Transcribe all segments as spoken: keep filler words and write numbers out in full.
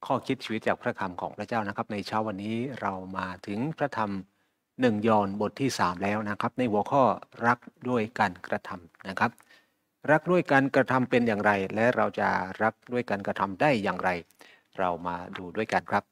ข้อคิดชีวิตจากพระคำของพระเจ้านะครับในเช้าวันนี้เรามาถึงพระธรรมหนึ่งยอห์นบทที่สามแล้วนะครับในหัวข้อรักด้วยการกระทำนะครับรักด้วยการกระทำเป็นอย่างไรและเราจะรักด้วยการกระทำได้อย่างไรเรามาดูด้วยกันครับ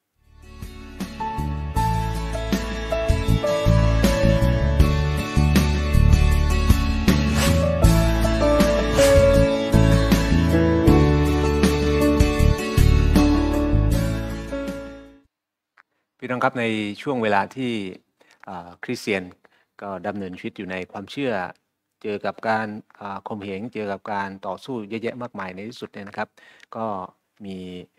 พี่น้องครับในช่วงเวลาที่คริสเตียนก็ดำเนินชีวิตอยู่ในความเชื่อเจอกับการข่มเหงเจอกับการต่อสู้เยอะแยะมากมายในที่สุดเนี่ยนะครับก็มี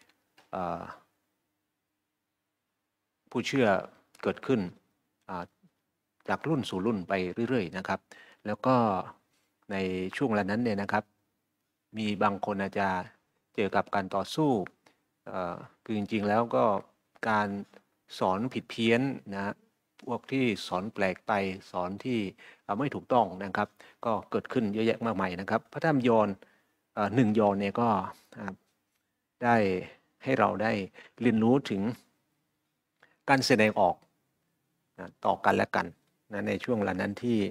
ผู้เชื่อเกิดขึ้นจากรุ่นสู่รุ่นไปเรื่อยๆนะครับแล้วก็ในช่วงเวลานั้นเนี่ยนะครับมีบางคนอาจจะเจอกับการต่อสู้คือจริงๆแล้วก็การสอนผิดเพี้ยนนะพวกที่สอนแปลกไปสอนที่ไม่ถูกต้องนะครับก็เกิดขึ้นเยอะแยะมากมายนะครับพระธรรมยอห์นหนึ่งยอห์นเนี่ยก็ได้ให้เราได้เรียนรู้ถึงการแสดงออกต่อกันและกันนะในช่วงเวลานั้นที่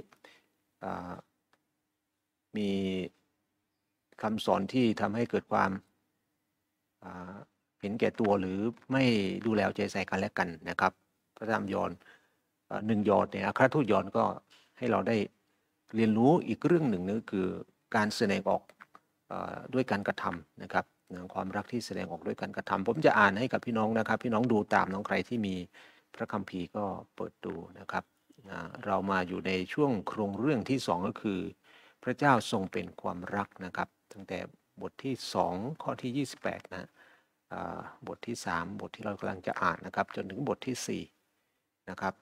มีคำสอนที่ทำให้เกิดความเห็นแก่ตัวหรือไม่ดูแลใจใส่กันและกันนะครับพระธรรมยอห์นหนึ่งยอห์นเนี่ยอัครทูตยอห์นก็ให้เราได้เรียนรู้อีกเรื่องหนึ่งนึงคือการแสดงออกด้วยการกระทำนะครับความรักที่แสดงออกด้วยการกระทำผมจะอ่านให้กับพี่น้องนะครับพี่น้องดูตามน้องใครที่มีพระคัมภีร์ก็เปิดดูนะครับเรามาอยู่ในช่วงโครงเรื่องที่สองก็คือพระเจ้าทรงเป็นความรักนะครับตั้งแต่บทที่สองข้อที่ยี่สิบแปดนะบทที่สามบทที่เรากำลังจะอ่านนะครับจนถึงบทที่สี่นะครับ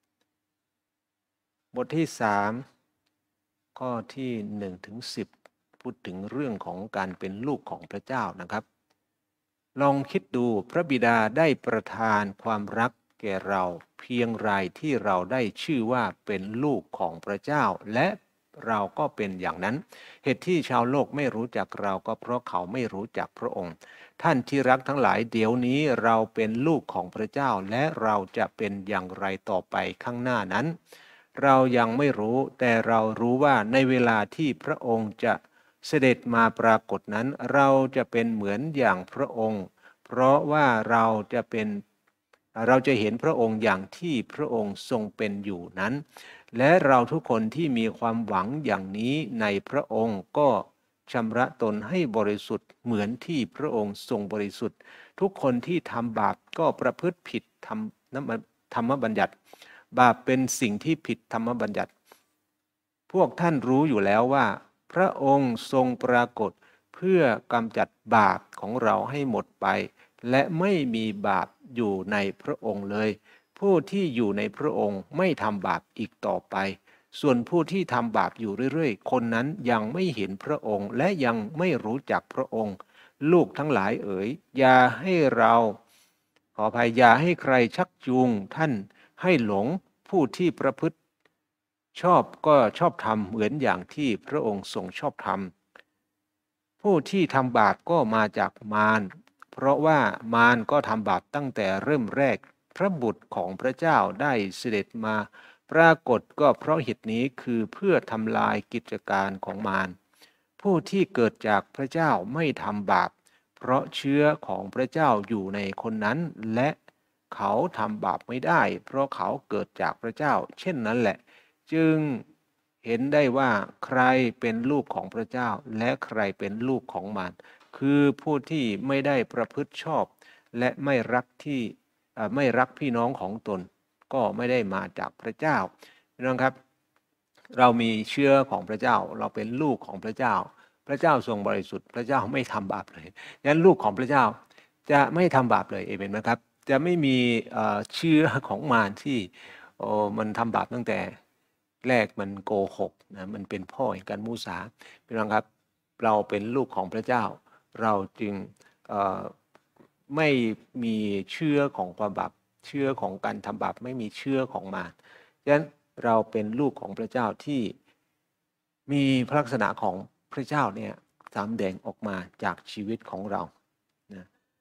บทที่สามข้อที่หนึ่งถึงสิบพูดถึงเรื่องของการเป็นลูกของพระเจ้านะครับลองคิดดูพระบิดาได้ประทานความรักแก่เราเพียงไรที่เราได้ชื่อว่าเป็นลูกของพระเจ้าและเราก็เป็นอย่างนั้นเหตุที่ชาวโลกไม่รู้จักเราก็เพราะเขาไม่รู้จักพระองค์ท่านที่รักทั้งหลายเดี๋ยวนี้เราเป็นลูกของพระเจ้าและเราจะเป็นอย่างไรต่อไปข้างหน้านั้นเรายังไม่รู้แต่เรารู้ว่าในเวลาที่พระองค์จะเสด็จมาปรากฏนั้นเราจะเป็นเหมือนอย่างพระองค์เพราะว่าเราจะเป็นเราจะเห็นพระองค์อย่างที่พระองค์ทรงเป็นอยู่นั้นและเราทุกคนที่มีความหวังอย่างนี้ในพระองค์ก็ชำระตนให้บริสุทธิ์เหมือนที่พระองค์ทรงบริสุทธิ์ทุกคนที่ทำบาปก็ประพฤติผิดธรรมธรรมบัญญัติบาปเป็นสิ่งที่ผิดธรรมบัญญัติพวกท่านรู้อยู่แล้วว่าพระองค์ทรงปรากฏเพื่อกำจัดบาปของเราให้หมดไปและไม่มีบาปอยู่ในพระองค์เลยผู้ที่อยู่ในพระองค์ไม่ทำบาปอีกต่อไปส่วนผู้ที่ทำบาปอยู่เรื่อยๆคนนั้นยังไม่เห็นพระองค์และยังไม่รู้จักพระองค์ลูกทั้งหลายเอ๋ยอย่าให้เราขออภัยอย่าให้ใครชักจูงท่านให้หลงผู้ที่ประพฤติชอบก็ชอบทำเหมือนอย่างที่พระองค์ทรงชอบทำผู้ที่ทำบาปก็มาจากมารเพราะว่ามารก็ทำบาปตั้งแต่เริ่มแรกพระบุตรของพระเจ้าได้เสด็จมาปรากฏก็เพราะเหตุนี้คือเพื่อทำลายกิจการของมารผู้ที่เกิดจากพระเจ้าไม่ทำบาปเพราะเชื้อของพระเจ้าอยู่ในคนนั้นและเขาทำบาปไม่ได้เพราะเขาเกิดจากพระเจ้าเช่นนั้นแหละจึงเห็นได้ว่าใครเป็นลูกของพระเจ้าและใครเป็นลูกของมารคือผู้ที่ไม่ได้ประพฤติชอบและไม่รักที่ไม่รักพี่น้องของตนก็ไม่ได้มาจากพระเจ้าพี่น้องครับเรามีเชื้อของพระเจ้าเราเป็นลูกของพระเจ้าพระเจ้าทรงบริสุทธิ์พระเจ้าไม่ทำบาปเลยดังนั้นลูกของพระเจ้าจะไม่ทำบาปเลยเอเมนไหมครับจะไม่มีเชื้อของมารที่โอ้มันทำบาปตั้งแต่แรกมันโกหกนะมันเป็นพ่อแห่งการมุสาพี่น้องครับเราเป็นลูกของพระเจ้าเราจึงไม่มีเชื้อของความบาปเชื้อของการทำบาปไม่มีเชื้อของมารฉะนั้นเราเป็นลูกของพระเจ้าที่มีพระลักษณะของพระเจ้าเนี่ยสำแดงออกมาจากชีวิตของเรานะ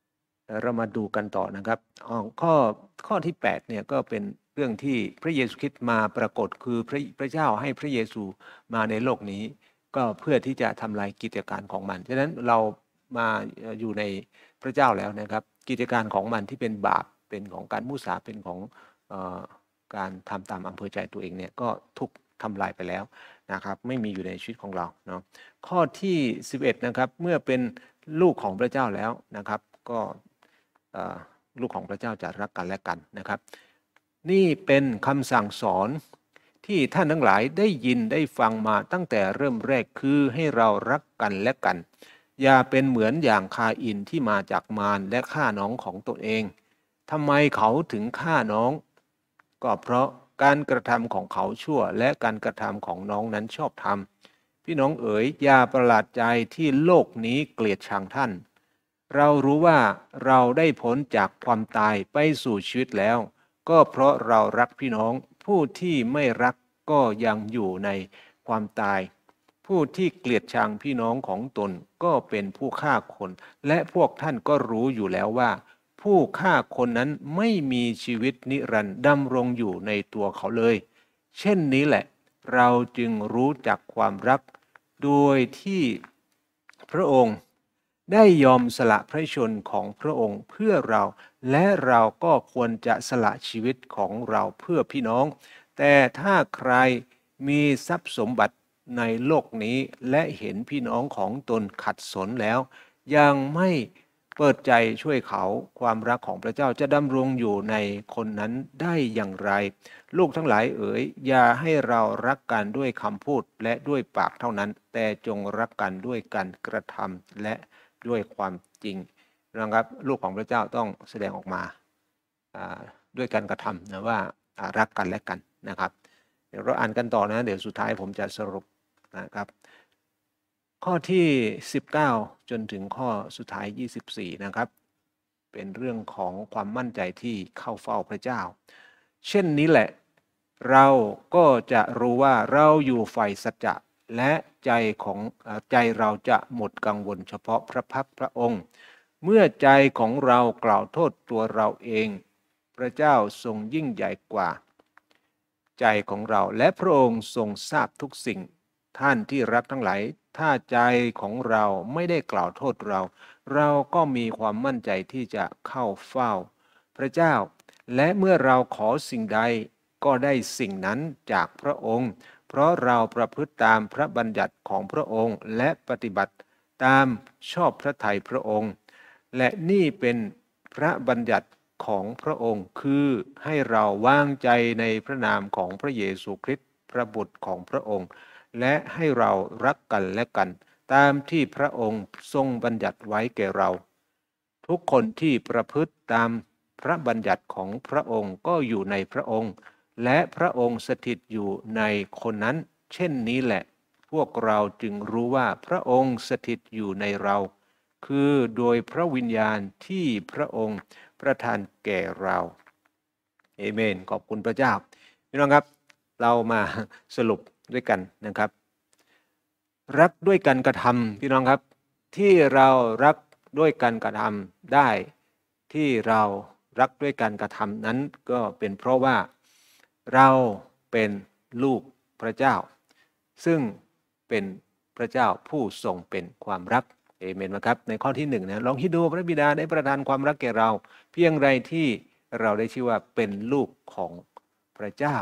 เรามาดูกันต่อนะครับข้อข้อที่แปดเนี่ยก็เป็นเรื่องที่พระเยซูคริสต์มาปรากฏคือพระพระเจ้าให้พระเยซูมาในโลกนี้ก็เพื่อที่จะทำลายกิจการของมันฉะนั้นเรามาอยู่ในพระเจ้าแล้วนะครับกิจการของมันที่เป็นบาปเป็นของการมุสาเป็นของเอ่อการทำตามอำเภอใจตัวเองเนี่ยก็ถูกทำลายไปแล้วนะครับไม่มีอยู่ในชีวิตของเราเนาะข้อที่สิบเอ็ดนะครับเมื่อเป็นลูกของพระเจ้าแล้วนะครับก็ลูกของพระเจ้าจะรักกันและกันนะครับนี่เป็นคำสั่งสอนที่ท่านทั้งหลายได้ยินได้ฟังมาตั้งแต่เริ่มแรกคือให้เรารักกันและกันอย่าเป็นเหมือนอย่างคาอินที่มาจากมารและฆ่าน้องของตนเองทำไมเขาถึงฆ่าน้องก็เพราะการกระทำของเขาชั่วและการกระทำของน้องนั้นชอบธรรมพี่น้องเอ๋ยอย่าประหลาดใจที่โลกนี้เกลียดชังท่านเรารู้ว่าเราได้พ้นจากความตายไปสู่ชีวิตแล้วก็เพราะเรารักพี่น้องผู้ที่ไม่รักก็ยังอยู่ในความตายผู้ที่เกลียดชังพี่น้องของตนก็เป็นผู้ฆ่าคนและพวกท่านก็รู้อยู่แล้วว่าผู้ฆ่าคนนั้นไม่มีชีวิตนิรันดร์ดำรงอยู่ในตัวเขาเลยเช่นนี้แหละเราจึงรู้จักความรักโดยที่พระองค์ได้ยอมสละพระชนของพระองค์เพื่อเราและเราก็ควรจะสละชีวิตของเราเพื่อพี่น้องแต่ถ้าใครมีทรัพย์สมบัติในโลกนี้และเห็นพี่น้องของตนขัดสนแล้วยังไม่เปิดใจช่วยเขาความรักของพระเจ้าจะดำรงอยู่ในคนนั้นได้อย่างไรลูกทั้งหลายเอ๋ยอย่าให้เรารักกันด้วยคำพูดและด้วยปากเท่านั้นแต่จงรักกันด้วยการกระทำและด้วยความจริงนะครับลูกของพระเจ้าต้องแสดงออกมาด้วยการกระทำนะว่ารักกันและกันนะครับเดี๋ยวเราอ่านกันต่อนะเดี๋ยวสุดท้ายผมจะสรุปนะครับข้อที่สิบเก้าจนถึงข้อสุดท้ายยี่สิบสี่นะครับเป็นเรื่องของความมั่นใจที่เข้าเฝ้าพระเจ้าเช่นนี้แหละเราก็จะรู้ว่าเราอยู่ฝ่ายสัจจะและใจของใจเราจะหมดกังวลเฉพาะพระพักพระองค์เมื่อใจของเรากล่าวโทษตัวเราเองพระเจ้าทรงยิ่งใหญ่กว่าใจของเราและพระองค์ทรงทราบทุกสิ่งท่านที่รักทั้งหลายถ้าใจของเราไม่ได้กล่าวโทษเราเราก็มีความมั่นใจที่จะเข้าเฝ้าพระเจ้าและเมื่อเราขอสิ่งใดก็ได้สิ่งนั้นจากพระองค์เพราะเราประพฤติตามพระบัญญัติของพระองค์และปฏิบัติตามชอบพระทัยพระองค์และนี่เป็นพระบัญญัติของพระองค์คือให้เราวางใจในพระนามของพระเยซูคริสต์พระบุตรของพระองค์และให้เรารักกันและกันตามที่พระองค์ทรงบัญญัติไว้แก่เราทุกคนที่ประพฤติตามพระบัญญัติของพระองค์ก็อยู่ในพระองค์และพระองค์สถิตอยู่ในคนนั้นเช่นนี้แหละพวกเราจึงรู้ว่าพระองค์สถิตอยู่ในเราคือโดยพระวิญญาณที่พระองค์ประทานแก่เราเอเมนขอบคุณพระเจ้าพี่น้องครับเรามาสรุปด้วยกันนะครับรักด้วยการกระทำพี่น้องครับที่เรารักด้วยการกระทำได้ที่เรารักด้วยการกระทำนั้นก็เป็นเพราะว่าเราเป็นลูกพระเจ้าซึ่งเป็นพระเจ้าผู้ทรงเป็นความรักเอเมนนะครับในข้อที่หนึ่งนะลองคิดดูพระบิดาได้ประทานความรักแก่เราเพียงไรที่เราได้ชื่อว่าเป็นลูกของพระเจ้า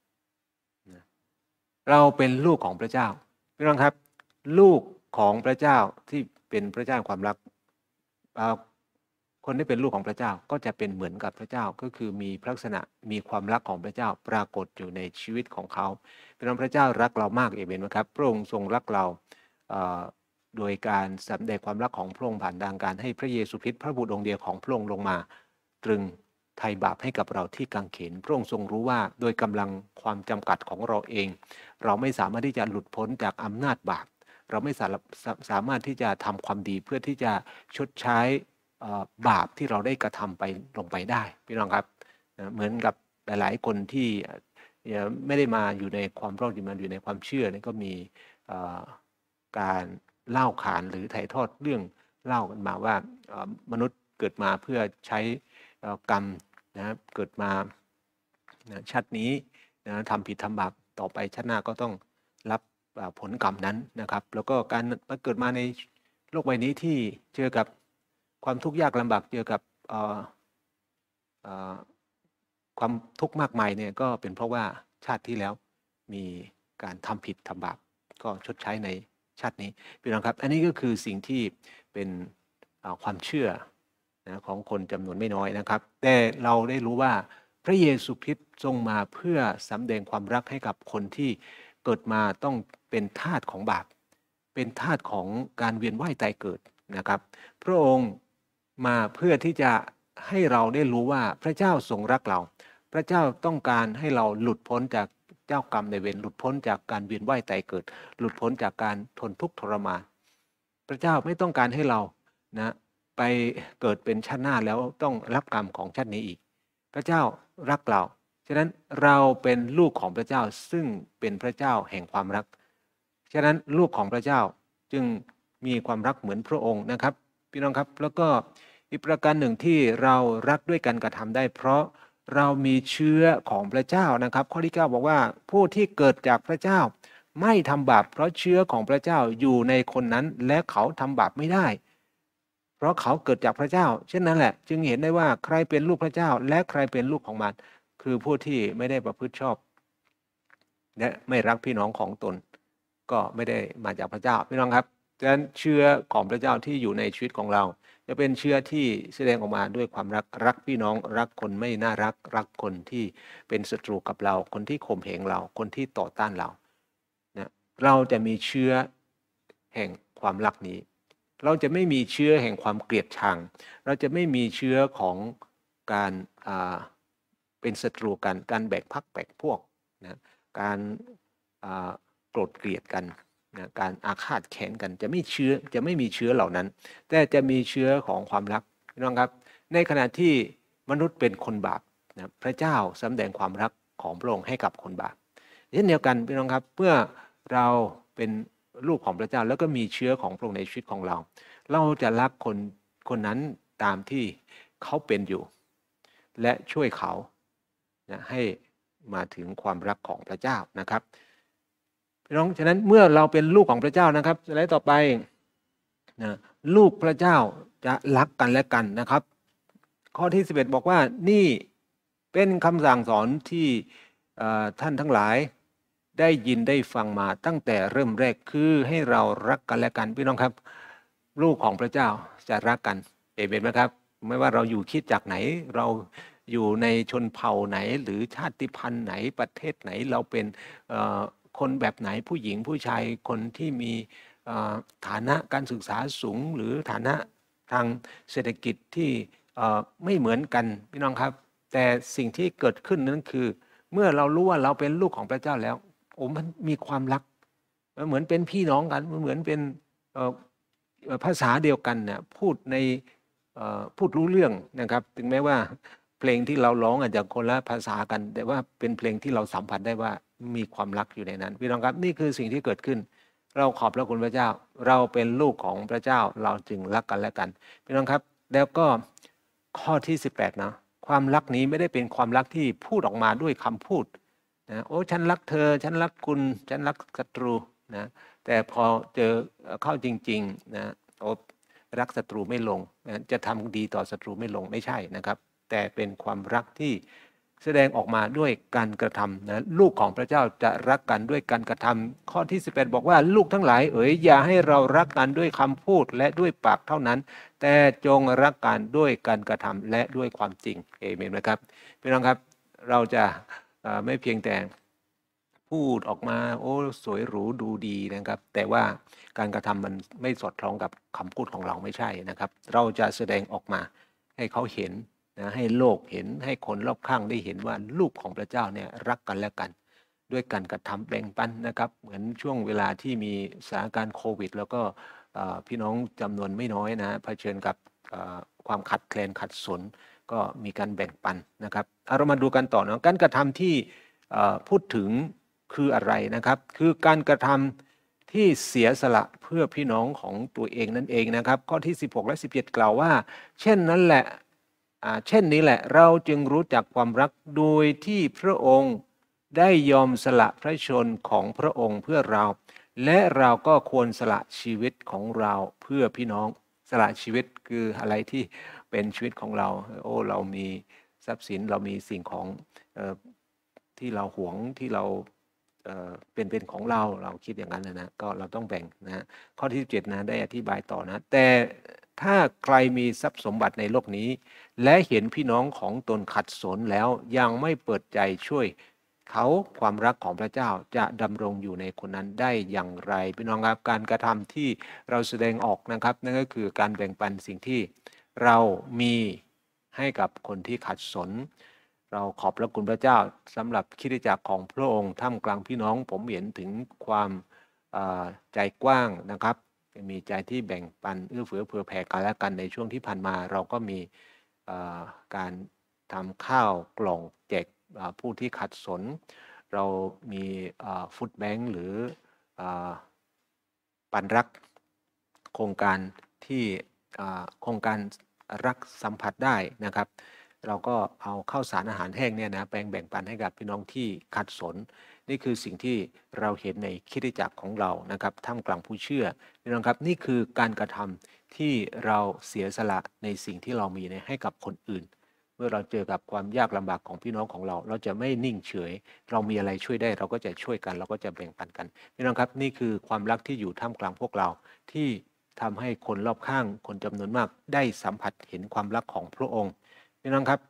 เราเป็นลูกของพระเจ้าพี่น้องครับลูกของพระเจ้าที่เป็นพระเจ้าความรักคนที่เป็นลูกของพระเจ้าก็จะเป็นเหมือนกับพระเจ้าก็คือมีลักษณะมีความรักของพระเจ้าปรากฏอยู่ในชีวิตของเขาพี่น้องพระเจ้ารักเรามากเอเมนนะครับพระองค์ทรงรักเราโดยการแสดงความรักของพระองค์ผ่านทางการให้พระเยซูคริสต์พระบุตรองค์เดียวของพระองค์ลงมาตรึงไถ่บาปให้กับเราที่กางเขนพระองค์ทรงรู้ว่าโดยกำลังความจำกัดของเราเองเราไม่สามารถที่จะหลุดพ้นจากอำนาจบาปเราไม่สามารถที่จะทำความดีเพื่อที่จะชดใช้บาปที่เราได้กระทำไปลงไปได้พี่น้องครับเหมือนกับหลายๆคนที่ไม่ได้มาอยู่ในความรอดอยู่มาอยู่ในความเชื่อนี่ก็มีการเล่าขานหรือถ่ายทอดเรื่องเล่ากันมาว่ามนุษย์เกิดมาเพื่อใช้กรรมนะเกิดมานะชาตินี้นะทำผิดทำบาปต่อไปชาติหน้าก็ต้องรับผลกรรมนั้นนะครับแล้วก็การมาเกิดมาในโลกใบนี้ที่เจอกับความทุกข์ยากลำบากเจอกับความทุกข์มากมายเนี่ยก็เป็นเพราะว่าชาติที่แล้วมีการทำผิดทำบาปก็ชดใช้ในชาตินี้พี่น้องครับอันนี้ก็คือสิ่งที่เป็นความเชื่อนะของคนจำนวนไม่น้อยนะครับแต่เราได้รู้ว่าพระเยซูคริสต์ทรงมาเพื่อสำแดงความรักให้กับคนที่เกิดมาต้องเป็นทาสของบาปเป็นทาสของการเวียนว่ายตายเกิดนะครับพระองค์มาเพื่อที่จะให้เราได้รู้ว่าพระเจ้าทรงรักเราพระเจ้าต้องการให้เราหลุดพ้นจากเจ้ากรรมในเวรหลุดพ้นจากการเวียนว่ายตายเกิดหลุดพ้นจากการทนทุกข์ทรมานพระเจ้าไม่ต้องการให้เรานะไปเกิดเป็นชาติหน้าแล้วต้องรับกรรมของชาตินี้อีกพระเจ้ารักเราฉะนั้นเราเป็นลูกของพระเจ้าซึ่งเป็นพระเจ้าแห่งความรักฉะนั้นลูกของพระเจ้าจึงมีความรักเหมือนพระองค์นะครับพี่น้องครับแล้วก็อีกประการหนึ่งที่เรารักด้วยกันกระทำได้เพราะเรามีเชื้อของพระเจ้านะครับข้อที่เก้าบอกว่าผู้ที่เกิดจากพระเจ้าไม่ทำบาปเพราะเชื้อของพระเจ้าอยู่ในคนนั้นและเขาทำบาปไม่ได้เพราะเขาเกิดจากพระเจ้าเช่นนั้นแหละจึงเห็นได้ว่าใครเป็นลูกพระเจ้าและใครเป็นลูกของมันคือผู้ที่ไม่ได้ประพฤติชอบและไม่รักพี่น้องของตนก็ไม่ได้มาจากพระเจ้าพี่น้องครับฉะนั้นเชื้อของพระเจ้าที่อยู่ในชีวิตของเราจะเป็นเชื้อที่แสดงออกมาด้วยความรักรักพี่น้องรักคนไม่น่ารักรักคนที่เป็นศัตรูกับเราคนที่ข่มเหงเราคนที่ต่อต้านเรานะเราจะมีเชื้อแห่งความรักนี้เราจะไม่มีเชื้อแห่งความเกลียดชังเราจะไม่มีเชื้อของการอ่าเป็นศัตรูกันการแบ่งพรรคแบ่งพวกนะการโกรธเกลียดกันนะการอาฆาตแค้นกันจะไม่เชื้อจะไม่มีเชื้อเหล่านั้นแต่จะมีเชื้อของความรักพี่น้องครับในขณะที่มนุษย์เป็นคนบาปนะพระเจ้าแสดงความรักของพระองค์ให้กับคนบาปเช่นเดียวกันพี่น้องครับเมื่อเราเป็นลูกของพระเจ้าแล้วก็มีเชื้อของพระองค์ในชีวิตของเราเราจะรักคนคนนั้นตามที่เขาเป็นอยู่และช่วยเขานะให้มาถึงความรักของพระเจ้านะครับพี่น้องฉะนั้นเมื่อเราเป็นลูกของพระเจ้านะครับสไลด์ต่อไปนะลูกพระเจ้าจะรักกันและกันนะครับข้อที่สิบเอ็ดบอกว่านี่เป็นคำสั่งสอนที่ท่านทั้งหลายได้ยินได้ฟังมาตั้งแต่เริ่มแรกคือให้เรารักกันและกันพี่น้องครับลูกของพระเจ้าจะรักกันเอเมนไหมครับไม่ว่าเราอยู่คริสตจักรไหนเราอยู่ในชนเผ่าไหนหรือชาติพันธุ์ไหนประเทศไหนเราเป็นคนแบบไหนผู้หญิงผู้ชายคนที่มีฐานะการศึกษาสูงหรือฐานะทางเศรษฐกิจที่ไม่เหมือนกันพี่น้องครับแต่สิ่งที่เกิดขึ้นนั้นคือเมื่อเรารู้ว่าเราเป็นลูกของพระเจ้าแล้วโอ้มันมีความรักเหมือนเป็นพี่น้องกันเหมือนเป็นภาษาเดียวกันเนี่ยพูดในพูดรู้เรื่องนะครับถึงแม้ว่าเพลงที่เราร้องอาจจะคนละภาษากันแต่ว่าเป็นเพลงที่เราสัมผัสได้ว่ามีความรักอยู่ในนั้นพี่น้องครับนี่คือสิ่งที่เกิดขึ้นเราขอบพระคุณพระเจ้าเราเป็นลูกของพระเจ้าเราจึงรักกันและกันพี่น้องครับแล้วก็ข้อที่สิบแปดนะความรักนี้ไม่ได้เป็นความรักที่พูดออกมาด้วยคำพูดนะโอ้ฉันรักเธอฉันรักคุณฉันรักศัตรูนะแต่พอเจอเข้าจริงๆนะโอ้รักศัตรูไม่ลงนะจะทำดีต่อศัตรูไม่ลงไม่ใช่นะครับแต่เป็นความรักที่แสดงออกมาด้วยการกระทำนะลูกของพระเจ้าจะรักกันด้วยการกระทำข้อที่สิบแปดบอกว่าลูกทั้งหลายเอ๋ยอย่าให้เรารักกันด้วยคำพูดและด้วยปากเท่านั้นแต่จงรักกันด้วยการกระทำและด้วยความจริงเอเมนนะครับพี่น้องครับเราจะไม่เพียงแต่พูดออกมาโอ้สวยหรูดูดีนะครับแต่ว่าการกระทำมันไม่สอดคล้องกับคำพูดของเราไม่ใช่นะครับเราจะแสดงออกมาให้เขาเห็นนะให้โลกเห็นให้คนรอบข้างได้เห็นว่าลูกของพระเจ้าเนี่ยรักกันและกันด้วยการกระทำแบ่งปันนะครับเหมือนช่วงเวลาที่มีสถานการณ์โควิดแล้วก็พี่น้องจำนวนไม่น้อยนะเผชิญกับความขัดแคลนขัดสนก็มีการแบ่งปันนะครับเรามาดูกันต่อนะการกระทำที่พูดถึงคืออะไรนะครับคือการกระทที่เสียสละเพื่อพี่น้องของตัวเองนั่นเองนะครับข้อที่สิบหกและสิบเจ็ดกล่าวว่าเช่นนั้นแหละเช่นนี้แหละเราจึงรู้จักความรักโดยที่พระองค์ได้ยอมสละพระชนของพระองค์เพื่อเราและเราก็ควรสละชีวิตของเราเพื่อพี่น้องสละชีวิตคืออะไรที่เป็นชีวิตของเราโอ้เรามีทรัพย์สินเรามีสิ่งของเอ่อที่เราหวงที่เราเอ่อเป็นเป็นของเราเราคิดอย่างนั้นนะนะก็เราต้องแบ่งนะข้อที่สิบเจ็ดนะได้อธิบายต่อนะแต่ถ้าใครมีทรัพย์สมบัติในโลกนี้และเห็นพี่น้องของตนขัดสนแล้วยังไม่เปิดใจช่วยเขาความรักของพระเจ้าจะดำรงอยู่ในคนนั้นได้อย่างไรพี่น้องครับการกระทำที่เราแสดงออกนะครับนั่นก็คือการแบ่งปันสิ่งที่เรามีให้กับคนที่ขัดสนเราขอบพระคุณพระเจ้าสำหรับคริสตจักรของพระองค์ท่ามกลางพี่น้องผมเห็นถึงความใจกว้างนะครับมีใจที่แบ่งปันเอื้อเฟื้อเผื่อแผ่กันและกันในช่วงที่ผ่านมาเราก็มีการทำข้าวกล่องแจกผู้ที่ขัดสนเรามีฟู้ดแบงค์หรือปันรักโครงการที่โครงการรักสัมผัสได้นะครับเราก็เอาข้าวสารอาหารแห้งเนี่ยนะแบ่งแบ่งปันให้กับพี่น้องที่ขัดสนนี่คือสิ่งที่เราเห็นในคริสตจักรของเรานะครับท่ามกลางผู้เชื่อพี่น้องครับนี่คือการกระทำที่เราเสียสละในสิ่งที่เรามีให้กับคนอื่นเมื่อเราเจอกับความยากลำบากของพี่น้องของเราเราจะไม่นิ่งเฉยเรามีอะไรช่วยได้เราก็จะช่วยกันเราก็จะแบ่งปันกันพี่น้องครับนี่คือความรักที่อยู่ท่ามกลางพวกเราที่ทำให้คนรอบข้างคนจำนวนมากได้สัมผัสเห็นความรักของพระองค์พี่น้องครับ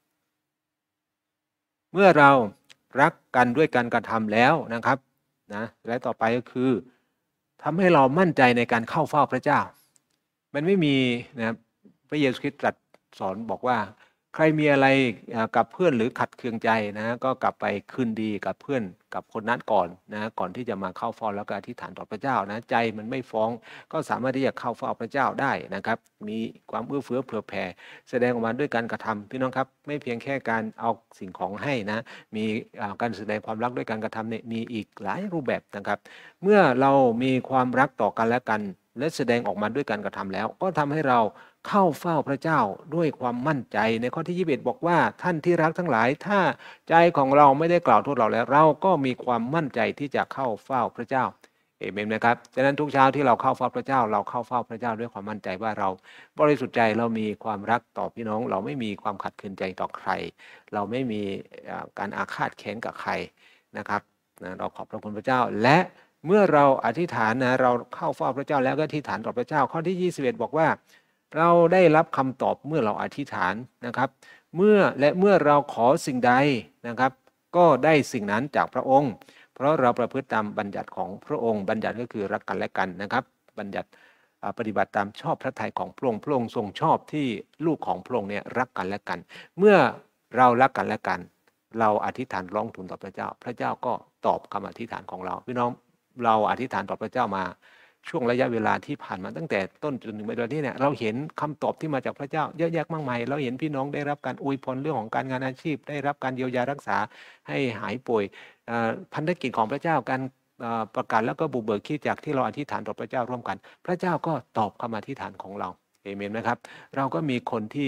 เมื่อเรารักกันด้วยการกระทำแล้วนะครับนะและต่อไปก็คือทำให้เรามั่นใจในการเข้าเฝ้าพระเจ้ามันไม่มีนะพระเยซูคริสต์ตรัสสอนบอกว่าใครมีอะไรกับเพื่อนหรือขัดเคืองใจนะก็กลับไปคืนดีกับเพื่อนกับคนนั้นก่อนนะก่อนที่จะมาเข้าเฝ้าแล้วก็อธิษฐานต่อพระเจ้านะใจมันไม่ฟ้องก็สามารถที่จะเข้าเฝ้าพระเจ้าได้นะครับมีความเอื้อเฟื้อเผื่อแผ่แสดงออกมาด้วยการกระทำพี่น้องครับไม่เพียงแค่การเอาสิ่งของให้นะมีการแสดงความรักด้วยการกระทำเนี่ยมีอีกหลายรูปแบบนะครับเมื่อเรามีความรักต่อกันและกันและแสดงออกมาด้วยการกระทำแล้วก็ทำให้เราเข้าเฝ้าพระเจ้าด้วยความมั่นใจในข้อที่ยี่สิบเอ็ดบอกว่าท่านที่รักทั้งหลายถ้าใจของเราไม่ได้กล่าวโทษเราแล้วเราก็มีความมั่นใจที่จะเข้าเฝ้าพระเจ้าเอเมนนะครับฉะนั้นทุกเช้าที่เราเข้าเฝ้าพระเจ้าเราเข้าเฝ้าพระเจ้าด้วยความมั่นใจว่าเราบริสุทธิ์ใจเรามีความรักต่อพี่น้องเราไม่มีความขัดเคืองใจต่อใครเราไม่มีการอาฆาตแค้นกับใครนะครับนะเราขอบพระคุณพระเจ้าและเมื่อเราอธิษฐานนะเราเข้าเฝ้าพระเจ้าแล้วก็อธิษฐานต่อพระเจ้าข้อที่ยี่สิบเอ็ดบอกว่าเราได้รับคำตอบเมื่อเราอธิษฐานนะครับเมื่อและเมื่อเราขอสิ่งใดนะครับก็ได้สิ่งนั้นจากพระองค์เพราะเราประพฤติตามบัญญัติของพระองค์บัญญัติก็คือรักกันและกันนะครับบัญญัติปฏิบัติตามชอบพระทัยของพระองค์พระองค์ทรงชอบที่ลูกของพระองค์เนี่ยรักกันและกันเมื่อเรารักกันและกันเราอธิษฐานร้องทูลต่อพระเจ้าพระเจ้าก็ตอบคำอธิษฐานของเราพี่น้องเราอธิษฐานต่อพระเจ้ามาช่วงระยะเวลาที่ผ่านมาตั้งแต่ต้นจนถึงปัจจุบันนี้เนี่ยเราเห็นคำตอบที่มาจากพระเจ้าเยอะแยะมากมายเราเห็นพี่น้องได้รับการอวยพรเรื่องของการงานอาชีพได้รับการเยียวยารักษาให้หายป่วยพันธกิจของพระเจ้าการประกาศแล้วก็บุกเบิกคิดจากที่เราอธิษฐานต่อพระเจ้าร่วมกันพระเจ้าก็ตอบคำอธิษฐานของเราเอเมนนะครับเราก็มีคนที่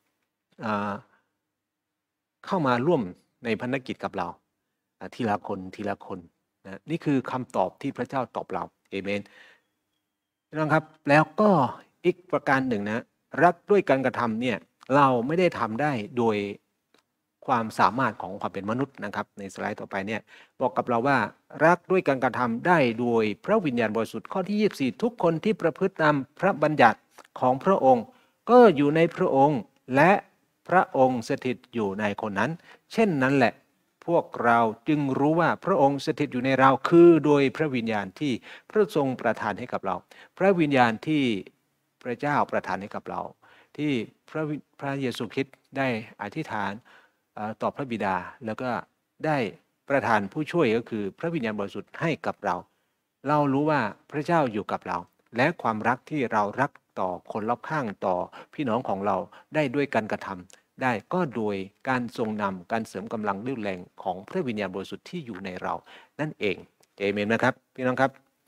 เข้ามาร่วมในพันธกิจกับเราทีละคนทีละคนนะนี่คือคำตอบที่พระเจ้าตอบเราเอเมนนะครับแล้วก็อีกประการหนึ่งนะรักด้วยการกระทำเนี่ยเราไม่ได้ทำได้โดยความสามารถของความเป็นมนุษย์นะครับในสไลด์ต่อไปเนี่ยบอกกับเราว่ารักด้วยการกระทำได้โดยพระวิญญาณบริสุทธิ์ข้อที่ยี่สิบสี่ทุกคนที่ประพฤติตามพระบัญญัติของพระองค์ก็อยู่ในพระองค์และพระองค์สถิตอยู่ในคนนั้นเช่นนั้นแหละพวกเราจึงรู้ว่าพระองค์สถิตอยู่ในเราคือโดยพระวิญญาณที่พระทรงประทานให้กับเราพระวิญญาณที่พระเจ้าประทานให้กับเราที่พระพระเยซูคริสต์ได้อธิษฐานต่อพระบิดาแล้วก็ได้ประทานผู้ช่วยก็คือพระวิญญาณบริสุทธิ์ให้กับเราเรารู้ว่าพระเจ้าอยู่กับเราและความรักที่เรารักต่อคนรอบข้างต่อพี่น้องของเราได้ด้วยการกระทำได้ก็โดยการทรงนำการเสริมกำลังเรี่ยวแรงของพระวิญญาณบริสุทธิ์ที่อยู่ในเรานั่นเองเอเมนนะครับพี่น้องครับ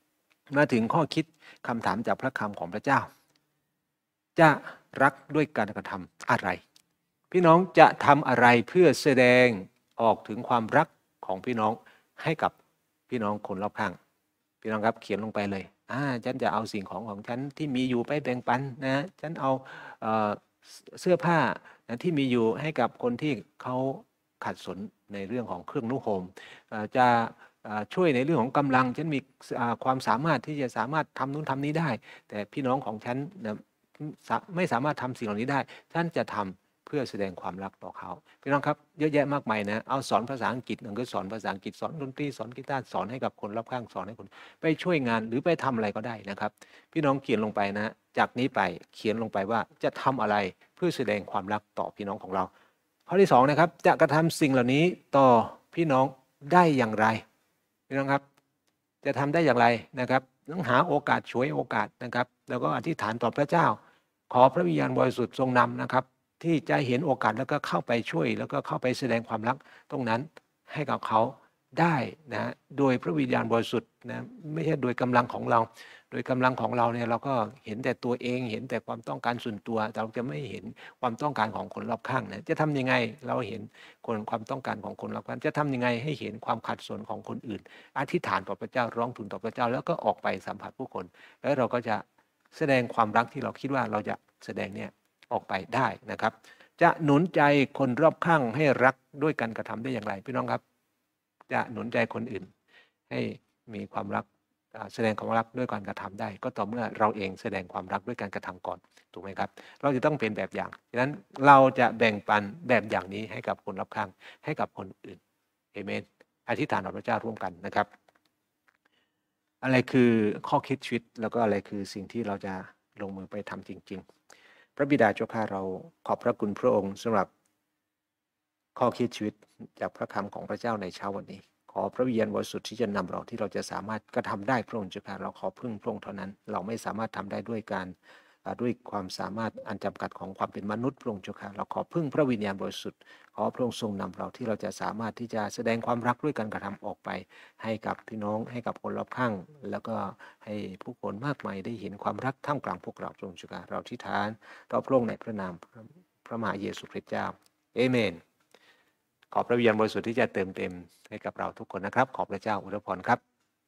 มาถึงข้อคิดคำถามจากพระคำของพระเจ้าจะรักด้วยการกระทำอะไรพี่น้องจะทำอะไรเพื่อแสดงออกถึงความรักของพี่น้องให้กับพี่น้องคนรอบข้างพี่น้องครับเขียนลงไปเลยอ่าฉันจะเอาสิ่งของของฉันที่มีอยู่ไปแบ่งปันนะฉันเอาเอ่อเสื้อผ้าที่มีอยู่ให้กับคนที่เขาขัดสนในเรื่องของเครื่องนุ่งห่มจะช่วยในเรื่องของกำลังฉันมีความสามารถที่จะสามารถทำนู้นทำนี้ได้แต่พี่น้องของฉันไม่สามารถทำสิ่งเหล่านี้ได้ฉันจะทำเพื่อแสดงความรักต่อเขาพี่น้องครับเยอะแยะมากมายนะเอาสอนภาษาอังกฤษก็สอนภาษาอังกฤษสอนดนตรีสอนกีตาร์สอนให้กับคนรอบข้างสอนให้คนไปช่วยงานหรือไปทำอะไรก็ได้นะครับพี่น้องเขียนลงไปนะจากนี้ไปเขียนลงไปว่าจะทำอะไรเพื่อแสดงความรักต่อพี่น้องของเราข้อที่สองนะครับจะกระทำสิ่งเหล่านี้ต่อพี่น้องได้อย่างไรพี่น้องครับจะทำได้อย่างไรนะครับต้องหาโอกาสฉวยโอกาสนะครับแล้วก็อธิษฐานต่อพระเจ้าขอพระวิญญาณบริสุทธิ์ทรงนำนะครับที่จะเห็นโอกาสแล้วก็เข้าไปช่วยแล้วก็เข้าไปแสดงความรักตรงนั้นให้กับเขาได้นะโดยพระวิญญาณบริสุทธิ์นะไม่ใช่โดยกำลังของเราโดยกำลังของเราเนี่ยเราก็เห็นแต่ตัวเองเห็นแต่ความต้องการส่วนตัวเราจะไม่เห็นความต้องการของคนรอบข้างนะจะทำยังไงเราเห็นคนความต้องการของคนรอบข้างจะทำยังไงให้เห็นความขัดสนของคนอื่นอธิษฐานต่อพระเจ้าร้องทูลต่อพระเจ้าแล้วก็ออกไปสัมผัสผู้คนแล้วเราก็จะแสดงความรักที่เราคิดว่าเราจะแสดงเนี่ยออกไปได้นะครับจะหนุนใจคนรอบข้างให้รักด้วยการกระทำได้อย่างไรพี่น้องครับจะหนุนใจคนอื่นให้มีความรักแสดงความรักด้วยการกระทำได้ก็ต่อเมื่อเราเองแสดงความรักด้วยการกระทำก่อนถูกไหมครับเราจะต้องเป็นแบบอย่างดังนั้นเราจะแบ่งปันแบบอย่างนี้ให้กับคนรอบข้างให้กับคนอื่นเอเมนอธิษฐานต่อพระเจ้าร่วมกันนะครับอะไรคือข้อคิดชีวิตแล้วก็อะไรคือสิ่งที่เราจะลงมือไปทำจริงๆพระบิดาเจ้าข้าเราขอบพระคุณพระองค์สำหรับข้อคิดชีวิตจากพระคำของพระเจ้าในเช้าวันนี้ขอพระวิญญาณบริสุทธิ์ที่จะนำเราที่เราจะสามารถกระทำได้พระองค์เจ้าข้าเราขอพึ่งพระองค์เท่านั้นเราไม่สามารถทำได้ด้วยการด้วยความสามารถอันจำกัดของความเป็นมนุษย์พระองค์เจ้าข้าเราขอพึ่งพระวิญญาณบริสุทธิ์ขอพระองค์ทรงนำเราที่เราจะสามารถที่จะแสดงความรักด้วยการกระทำออกไปให้กับพี่น้องให้กับคนรอบข้างแล้วก็ให้ผู้คนมากมายได้เห็นความรักท่ามกลางพวกเราพระองค์เจ้าข้าเราที่ฐานต่อพระองค์ในพระนามพระมหาเยซูคริสต์เจ้าเอเมนขอพระวิญญาณบริสุทธิ์ที่จะเติมเต็มให้กับเราทุกคนนะครับขอพระเจ้าอวยพรครับ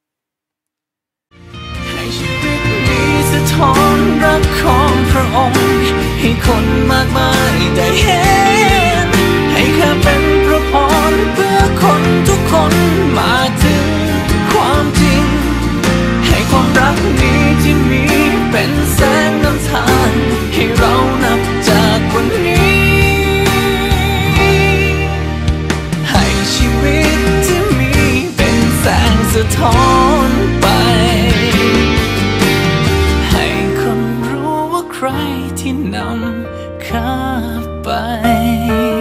ให้ชีวิตนี้สะท้อนรักของพระองค์ให้คนมากมายได้เห็นให้ข้าเป็นพระพรเพื่อคนทุกคนมาถึงความจริงให้ความรักนี้ที่มีเป็นแสงนำทางให้เรานับจากวันนี้ชีวิตที่มีเป็นแสงสะท้อนไปให้คนรู้ว่าใครที่นำข้าไป